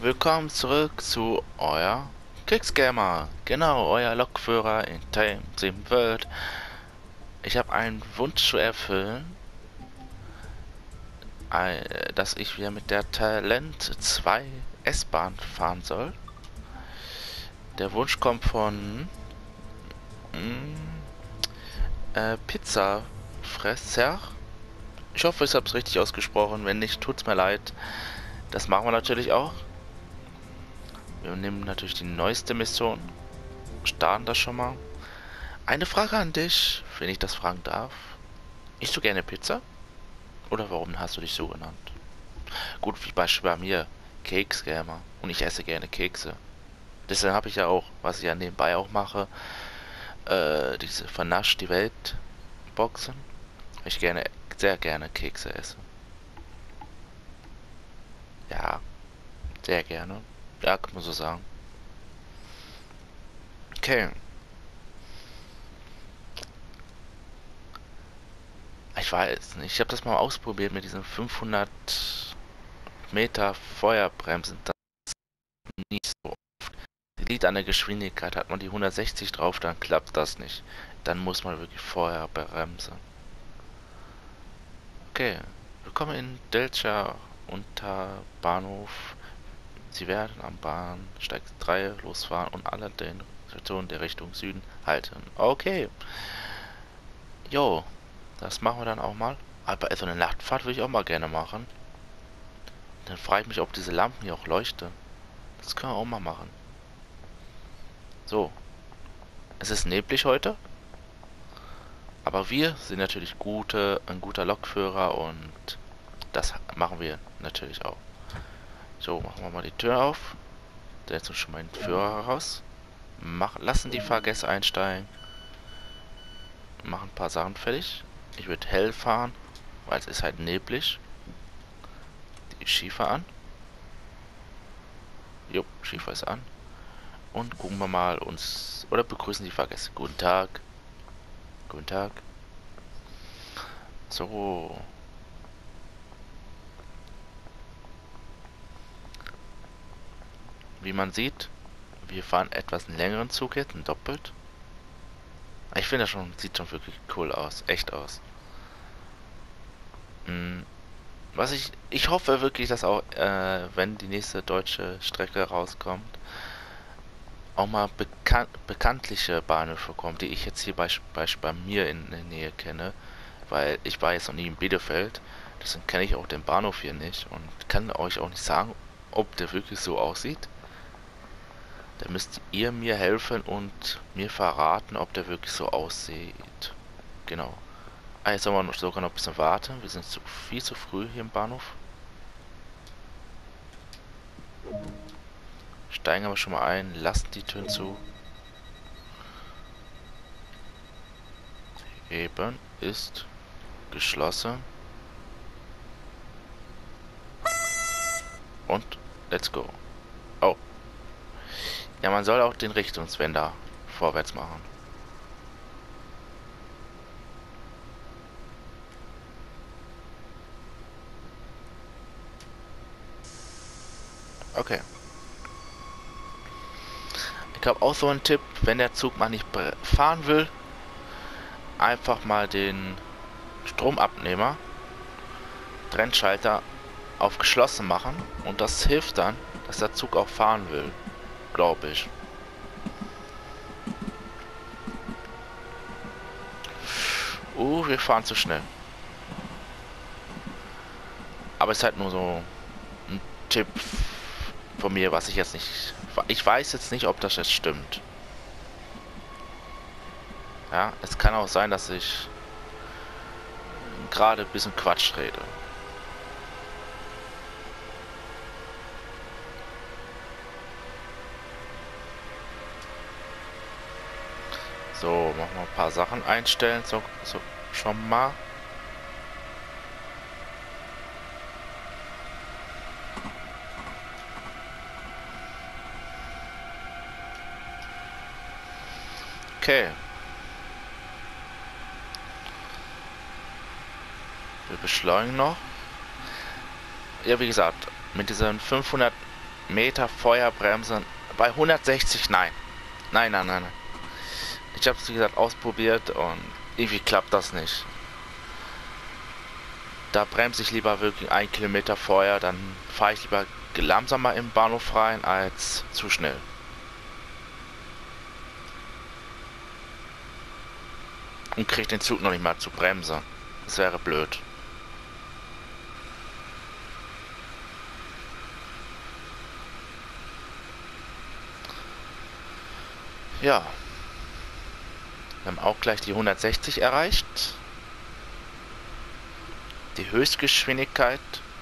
Willkommen zurück zu euer Kicksgamer. Genau, euer Lokführer in Tame Sim World. Ich habe einen Wunsch zu erfüllen, dass ich wieder mit der Talent 2 S-Bahn fahren soll. Der Wunsch kommt von Pizzafresser. Ich hoffe, ich habe es richtig ausgesprochen. Wenn nicht, tut's mir leid. Das machen wir natürlich auch. Wir nehmen natürlich die neueste Mission. Starten das schon mal. Eine Frage an dich, wenn ich das fragen darf. Isst du gerne Pizza? Oder warum hast du dich so genannt? Gut, wie Beispiel bei mir, Keksgamer. Und ich esse gerne Kekse. Deshalb habe ich ja auch, was ich ja nebenbei auch mache, diese Vernascht die Welt Boxen. Weil ich gerne, sehr gerne Kekse esse. Ja, sehr gerne. Ja, kann man so sagen. Okay. Ich weiß nicht, ich habe das mal ausprobiert mit diesen 500 Meter Feuerbremsen. Das ist nicht so. Die liegt an der Geschwindigkeit. Hat man die 160 drauf, dann klappt das nicht. Dann muss man wirklich vorher bremsen. Okay, willkommen in Delcha unter Bahnhof. Sie werden am Bahnsteig 3 losfahren und alle den Stationen der Richtung Süden halten. Okay, jo, das machen wir dann auch mal. Aber so eine Nachtfahrt würde ich auch mal gerne machen. Dann frage ich mich, ob diese Lampen hier auch leuchten. Das können wir auch mal machen. So, es ist neblig heute. Aber wir sind natürlich ein guter Lokführer und das machen wir natürlich auch. So, machen wir mal die Tür auf. Setzen schon mal den Führer raus. Lassen die Fahrgäste einsteigen. Machen ein paar Sachen fertig. Ich würde hell fahren, weil es ist halt neblig. Die Schiefer an. Jo, Schiefer ist an. Und gucken wir mal uns, oder begrüßen die Fahrgäste. Guten Tag. Guten Tag. So. Wie man sieht, wir fahren etwas einen längeren Zug jetzt, ein doppelt. Ich finde das schon, sieht schon wirklich cool aus, echt aus. Hm, ich hoffe wirklich, dass auch, wenn die nächste deutsche Strecke rauskommt, auch mal bekanntliche Bahnhöfe kommen, die ich jetzt hier bei mir in der Nähe kenne, weil ich war jetzt noch nie in Bielefeld, deswegen kenne ich auch den Bahnhof hier nicht und kann euch auch nicht sagen, ob der wirklich so aussieht. Da müsst ihr mir helfen und mir verraten, ob der wirklich so aussieht. Genau. Ah, jetzt sollen wir sogar noch ein bisschen warten. Wir sind viel zu früh hier im Bahnhof. Steigen aber schon mal ein, lassen die Türen zu. Eben ist geschlossen. Und let's go. Oh. Ja, man soll auch den Richtungswender vorwärts machen. Okay. Ich habe auch so einen Tipp, wenn der Zug mal nicht fahren will, einfach mal den Stromabnehmer, Trennschalter auf geschlossen machen und das hilft dann, dass der Zug auch fahren will, glaube ich. Wir fahren zu schnell. Aber es ist halt nur so ein Tipp von mir, was ich jetzt nicht... Ich weiß jetzt nicht, ob das jetzt stimmt. Ja, es kann auch sein, dass ich gerade ein bisschen Quatsch rede. So, machen wir ein paar Sachen einstellen, so schon mal. Okay. Wir beschleunigen noch. Ja, wie gesagt, mit diesen 500 Meter Feuerbremsen. Bei 160, nein. Nein, nein, nein, nein. Ich habe es, wie gesagt, ausprobiert und irgendwie klappt das nicht. Da bremse ich lieber wirklich 1 Kilometer vorher, dann fahre ich lieber langsamer im Bahnhof rein als zu schnell. Und kriege den Zug noch nicht mal zu bremsen. Das wäre blöd. Ja. Wir haben auch gleich die 160 erreicht. Die Höchstgeschwindigkeit.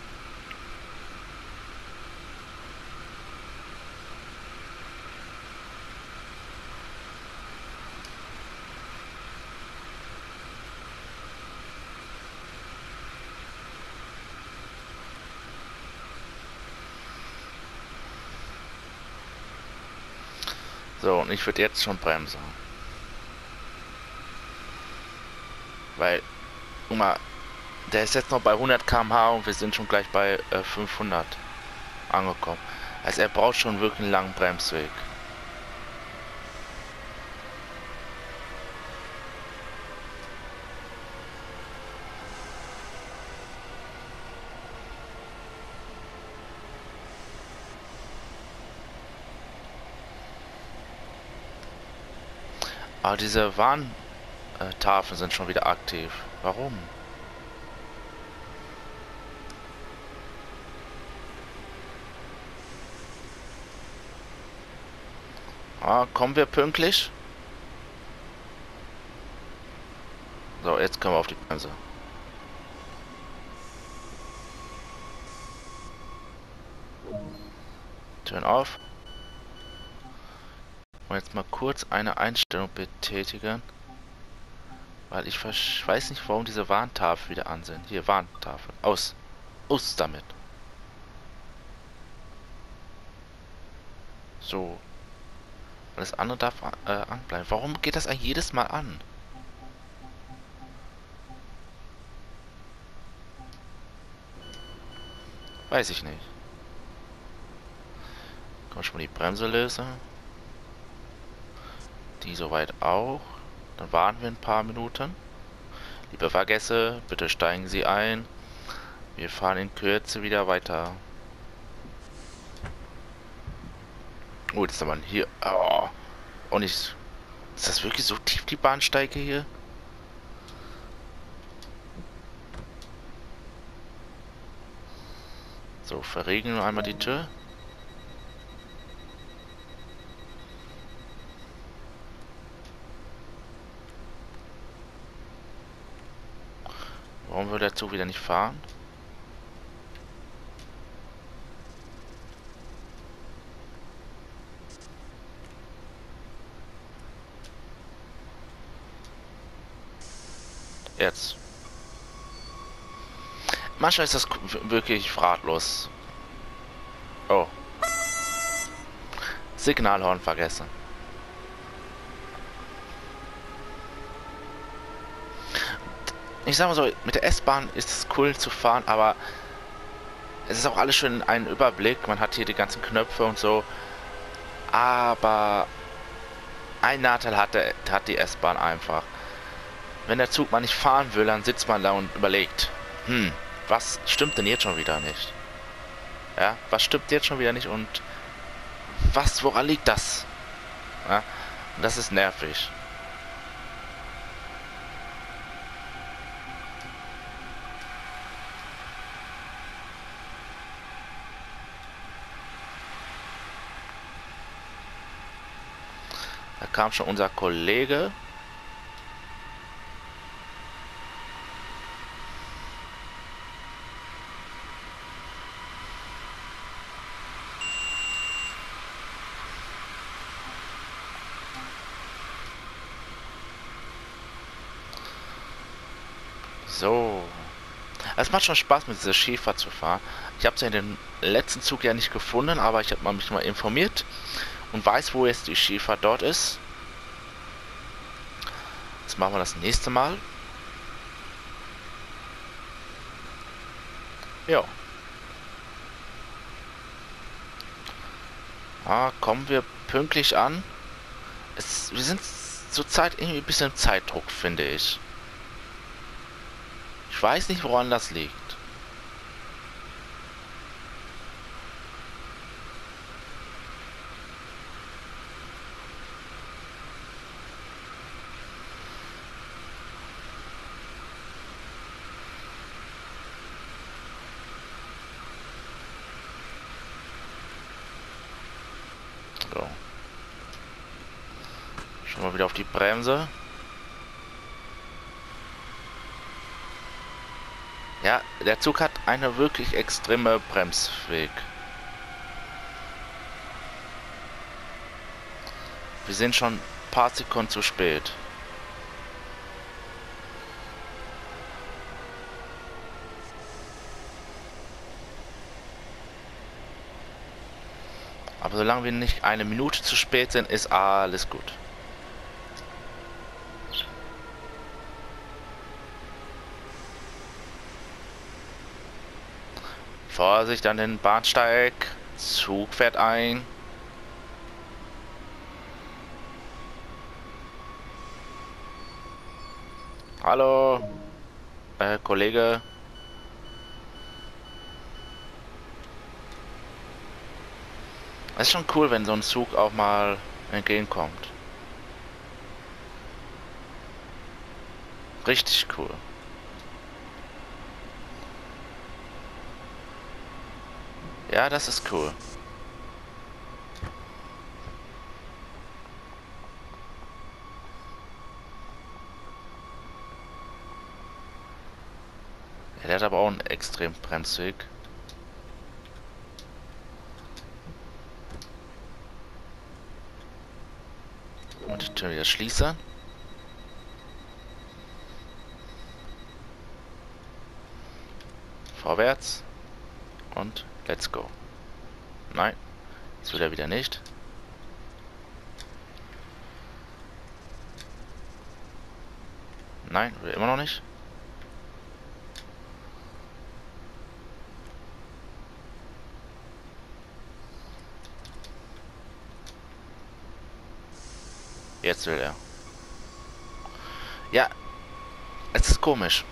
So, und ich würde jetzt schon bremsen. Weil, guck mal, der ist jetzt noch bei 100 km/h und wir sind schon gleich bei 500 angekommen. Also er braucht schon wirklich einen langen Bremsweg. Aber diese Warntafeln sind schon wieder aktiv. Warum? Ah, kommen wir pünktlich? So, jetzt können wir auf die Bremse. Turn off. Und jetzt mal kurz eine Einstellung betätigen. Weil ich weiß nicht, warum diese Warntafel wieder an sind. Hier, Warntafel. Aus. Aus damit. So. Alles andere darf anbleiben. Warum geht das eigentlich jedes Mal an? Weiß ich nicht. Kann man schon mal die Bremse lösen. Die soweit auch. Dann warten wir ein paar Minuten. Liebe Fahrgäste, bitte steigen Sie ein. Wir fahren in Kürze wieder weiter. Oh, jetzt ist aber hier. Oh. Und ich. Ist das wirklich so tief, die Bahnsteige hier? So, verriegeln wir einmal die Tür. Warum will der Zug wieder nicht fahren? Jetzt. Manchmal ist das wirklich ratlos. Oh. Signalhorn vergessen. Ich sag mal so, mit der S-Bahn ist es cool zu fahren, aber es ist auch alles schön ein Überblick. Man hat hier die ganzen Knöpfe und so. Aber ein Nachteil hat die S-Bahn einfach. Wenn der Zug mal nicht fahren will, dann sitzt man da und überlegt, was stimmt denn jetzt schon wieder nicht? Ja, was stimmt jetzt schon wieder nicht und woran liegt das? Ja, und das ist nervig. Da kam schon unser Kollege. So. Es macht schon Spaß, mit dieser Schäfer zu fahren. Ich habe sie in dem letzten Zug ja nicht gefunden, aber ich habe mich mal informiert und weiß, wo jetzt die Schäfer dort ist. Das machen wir das nächste Mal. Ja. Kommen wir pünktlich an? Wir sind zurzeit irgendwie ein bisschen im Zeitdruck, finde ich. Ich weiß nicht, woran das liegt. So. Schon mal wieder auf die Bremse. Ja, der Zug hat eine wirklich extreme Bremsweg. Wir sind schon ein paar Sekunden zu spät. Aber solange wir nicht eine Minute zu spät sind, ist alles gut. Vorsicht an den Bahnsteig. Zug fährt ein. Hallo, Kollege. Es ist schon cool, wenn so ein Zug auch mal entgegenkommt. Richtig cool. Ja, das ist cool. Ja, der hat aber auch einen extrem Bremsweg. Und die Tür wieder schließen. Vorwärts. Und let's go. Nein, das will er wieder nicht. Nein, will er immer noch nicht. Jetzt will er. Ja, es ist komisch.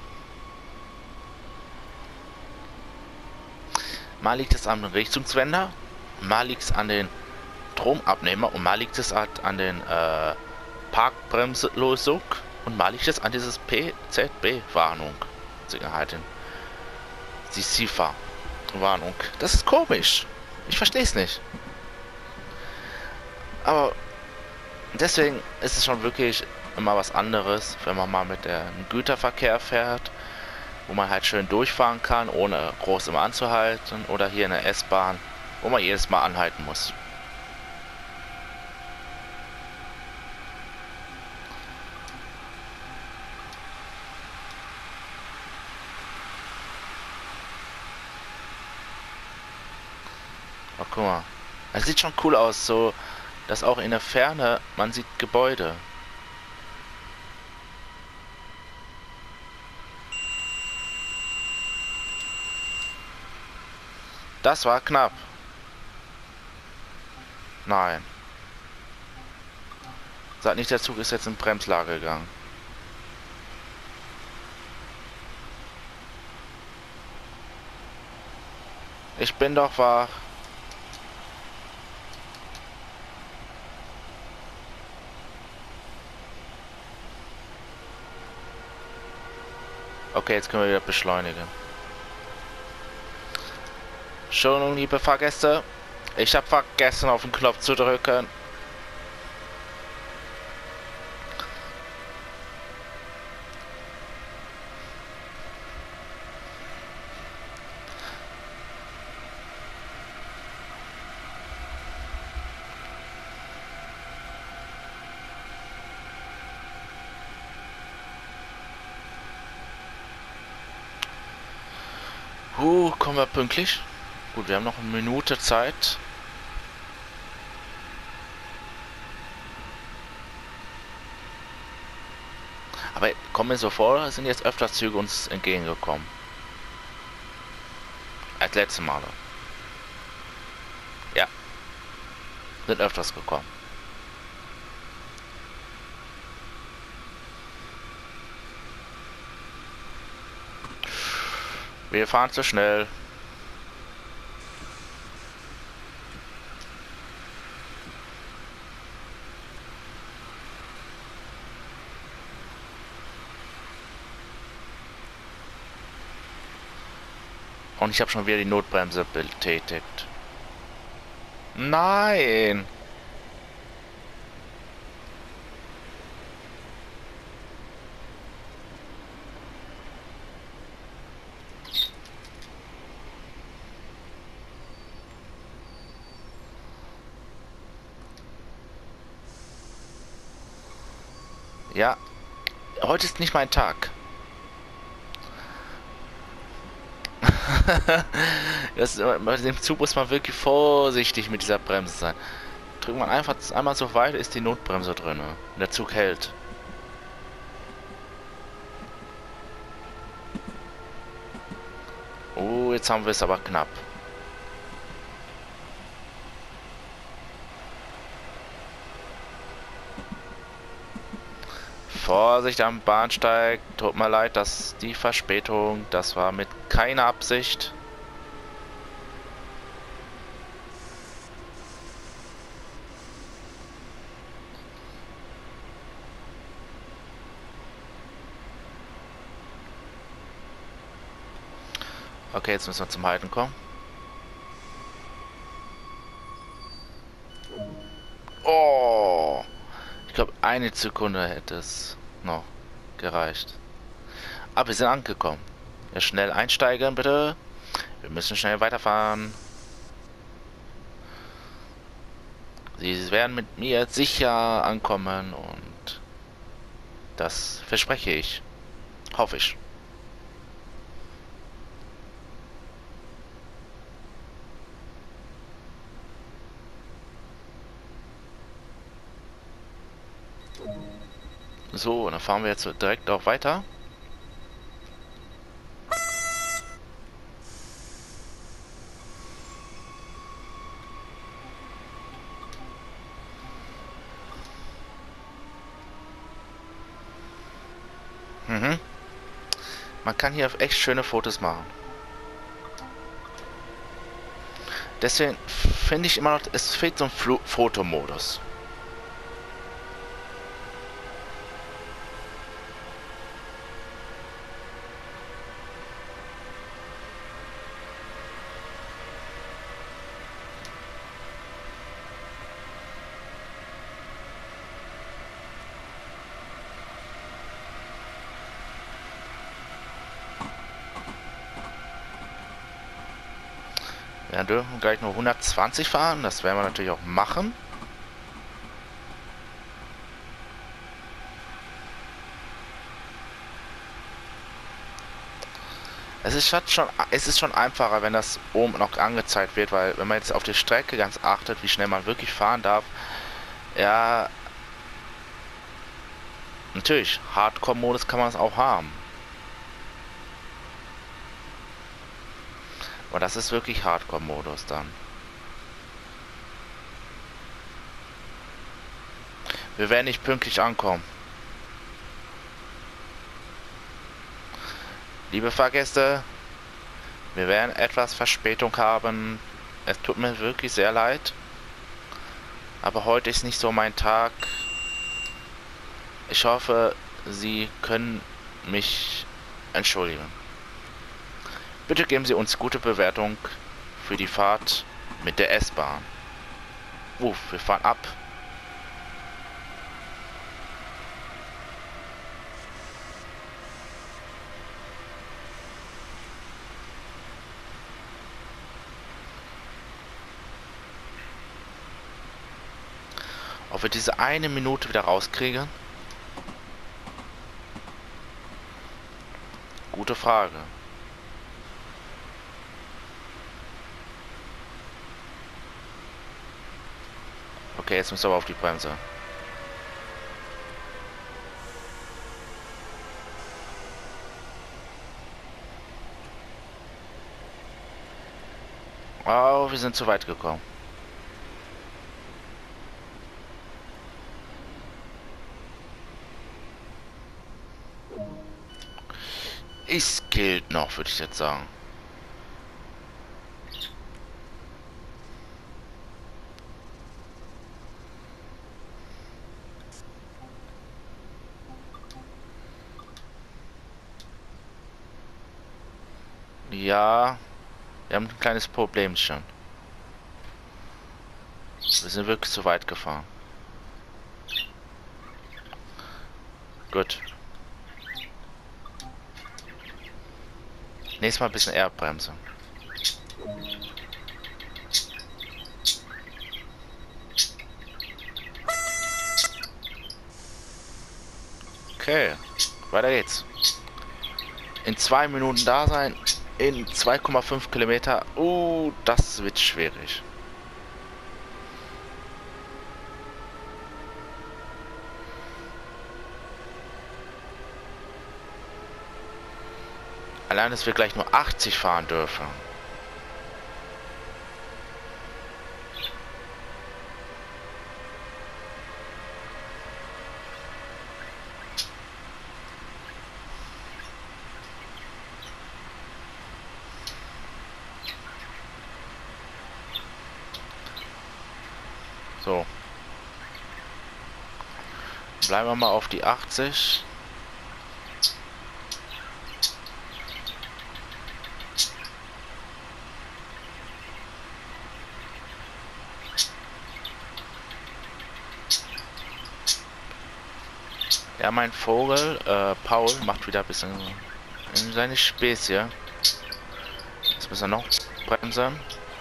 Mal liegt es am Richtungswender, mal liegt es an den Stromabnehmer und mal liegt es halt an den Parkbremslösung und mal liegt es an dieses PZB-Warnung. Sicherheit. Die SIFA-Warnung. Das ist komisch. Ich verstehe es nicht. Aber deswegen ist es schon wirklich immer was anderes, wenn man mal mit dem Güterverkehr fährt, wo man halt schön durchfahren kann, ohne groß immer anzuhalten, oder hier in der S-Bahn, wo man jedes Mal anhalten muss. Oh, guck mal. Es sieht schon cool aus, so, dass auch in der Ferne man sieht Gebäude. Das war knapp. Nein. Sagt nicht, der Zug ist jetzt in Bremslage gegangen. Ich bin doch wach. Okay, jetzt können wir wieder beschleunigen. Entschuldigung, liebe Fahrgäste. Ich habe vergessen, auf den Knopf zu drücken. Kommen wir pünktlich? Gut, wir haben noch eine Minute Zeit. Aber kommen mir so vor, sind jetzt öfter Züge uns entgegengekommen. Als letzte Male. Ja. Sind öfters gekommen. Wir fahren zu schnell. Und ich habe schon wieder die Notbremse betätigt. Nein! Ja, heute ist nicht mein Tag. Bei dem Zug muss man wirklich vorsichtig mit dieser Bremse sein. Drückt man einfach einmal so weit, ist die Notbremse drin. Und der Zug hält. Oh, jetzt haben wir es aber knapp. Vorsicht am Bahnsteig. Tut mir leid, dass die Verspätung, das war mit keiner Absicht. Okay, jetzt müssen wir zum Halten kommen. Oh! Ich glaube, eine Sekunde hätte es noch gereicht. Aber wir sind angekommen. Ja, schnell einsteigen, bitte. Wir müssen schnell weiterfahren. Sie werden mit mir sicher ankommen und das verspreche ich. Hoffe ich. So, und dann fahren wir jetzt direkt auch weiter. Mhm. Man kann hier echt schöne Fotos machen. Deswegen finde ich immer noch, es fehlt so ein Fotomodus. Wir dürfen gleich nur 120 fahren, das werden wir natürlich auch machen. Es ist schon einfacher, wenn das oben noch angezeigt wird, weil wenn man jetzt auf die Strecke ganz achtet, wie schnell man wirklich fahren darf, ja, natürlich, Hardcore-Modus kann man es auch haben. Aber das ist wirklich Hardcore-Modus dann. Wir werden nicht pünktlich ankommen. Liebe Fahrgäste, wir werden etwas Verspätung haben. Es tut mir wirklich sehr leid. Aber heute ist nicht so mein Tag. Ich hoffe, Sie können mich entschuldigen. Bitte geben Sie uns gute Bewertung für die Fahrt mit der S-Bahn. Wir fahren ab. Ob wir diese eine Minute wieder rauskriegen? Gute Frage. Okay, jetzt müssen wir aber auf die Bremse. Oh, wir sind zu weit gekommen. Es gilt noch, würde ich jetzt sagen. Ja, wir haben ein kleines Problemchen. Wir sind wirklich zu weit gefahren. Gut. Nächstes Mal ein bisschen eher bremsen. Okay, weiter geht's. In 2 Minuten da sein. In 2,5 Kilometer. Das wird schwierig. Allein, dass wir gleich nur 80 fahren dürfen. So. Bleiben wir mal auf die 80. Ja, mein Vogel, Paul, macht wieder ein bisschen seine Späße. Jetzt müssen wir noch bremsen.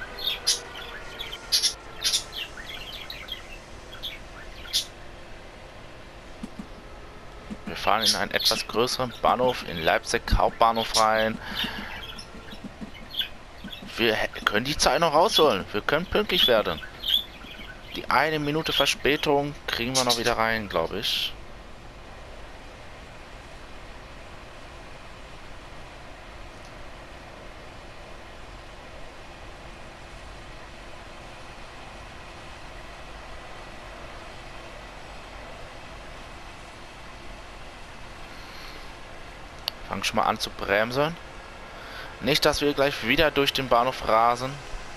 Wir fahren in einen etwas größeren Bahnhof in Leipzig Hauptbahnhof rein. Wir können die Zeit noch rausholen. Wir können pünktlich werden. Die 1 Minute Verspätung kriegen wir noch wieder rein, glaube ich. Fangen schon mal an zu bremsen. Nicht, dass wir gleich wieder durch den Bahnhof rasen.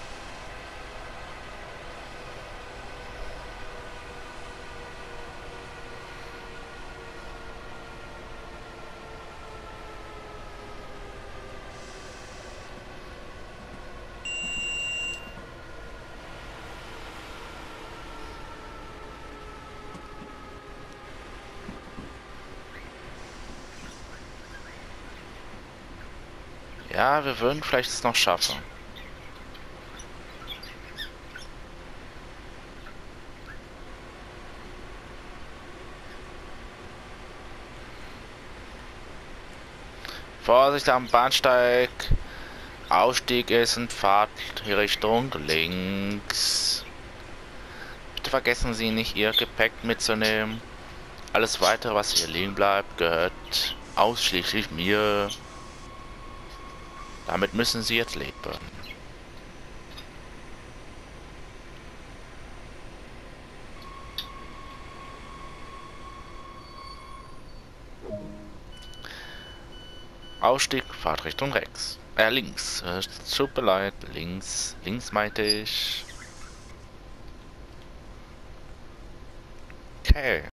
Ja, wir würden vielleicht es noch schaffen. Vorsicht am Bahnsteig. Ausstieg ist in Fahrt Richtung links. Bitte vergessen Sie nicht, Ihr Gepäck mitzunehmen. Alles weitere, was hier liegen bleibt, gehört ausschließlich mir. Damit müssen Sie jetzt leben. Ausstieg, Fahrtrichtung rechts. Links. Tut mir leid, links. Links meinte ich. Okay.